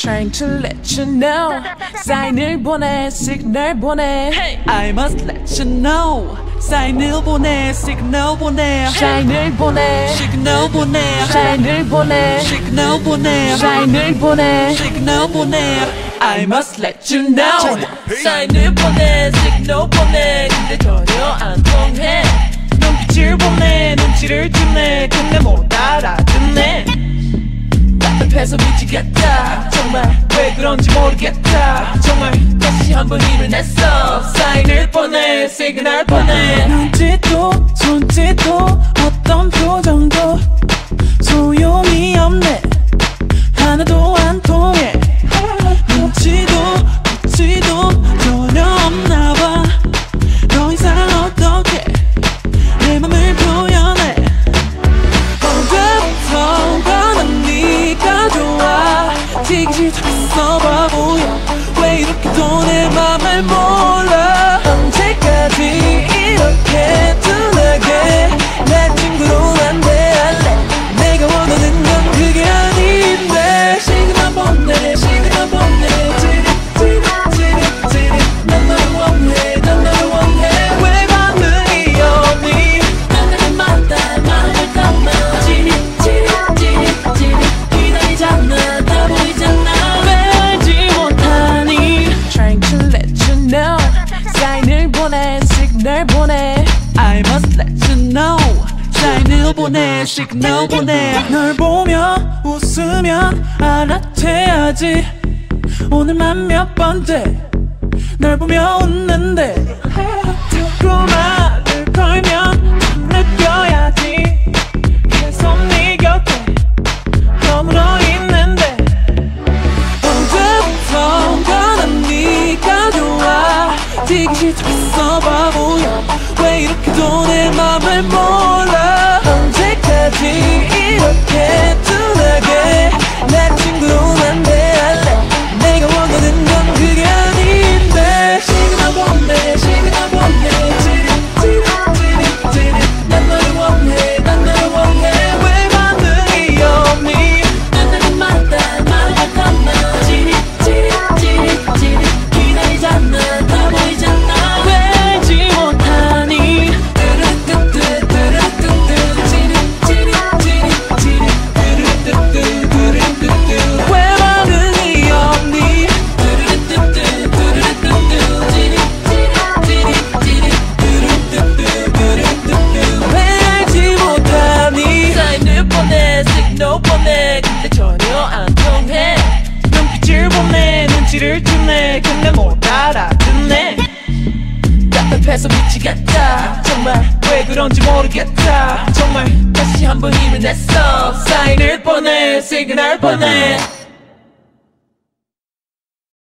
Trying to let you know 사인을 보내 시그널 보내 I must let you know 사인을 보내 시그널 보내 사인을 보내 시그널 보내 사인을 보내 시그널 보내 사인을 보내 시그널 보내 I must let you know 사인을 보내 시그널 보내 근데 전혀 안 통해 눈빛을 보내 눈치를 주네 근데 못 알아듣네 답답해서 미치겠다 정말 왜 그런지 모르겠다 정말 다시 한번 힘을 냈어 사인을 보내 시그널 보내 눈짓도 손짓도 어떤 표정도 소용이 없네 하나도 안 통해 눈치도 눈치도 전혀 없나봐 더 이상 어떻게 내 맘을 표현해 언제부턴가 난 네가 좋아 되게 싫다했어 바보야 왜 이렇게도 내 맘을 몰라 언제까지 이렇게 둔하게 내 친구로 난 대할래 내가 원하는 건 그게 아닌데 시그널 보내 시그널 보내 찌릿 난 너를 원해 난 너를 원해 왜 반응이 없니 만나는 마다 마음을 담아 찌릿 기다리잖아 다 보이잖아 알지 못하니 Trying to let you know 사인을 보내 시그널 보내 I must let you know 사인을 보내 시그널 보내 널 보며 웃으면 알아채야지 오늘만 몇 번째 널 보며 웃는데 듣고만을 걸면 느껴야지 계속 네 곁에 머물러 있는데 언제부턴가 난 네가 좋아 되게 싫다했어 바보야 왜 이렇게도 내 맘을 몰라 언제까지 이렇게 둔하게 내 친구로 난 대할래 내가 원하는 건 그게 아닌데 시그널 보내 시그널 보내 찌릿 난 너를 원해 난 너를 원해 왜 반응이 없니 만나는 마다 마음을 담아 찌릿 기다리잖아 다 보이잖아 왜 알지 못하니 왜 반응이 없니 왜 알지 못하니 사인을 보내 시그널 보내 근데 전혀 안 통해 눈빛을 보내 눈치를 주네 근데 못 알아듣네 답답해서 미치겠다 정말 왜 그런지 모르겠다 정말 다시 한번 힘을 냈어 사인을 보내 시그널 보내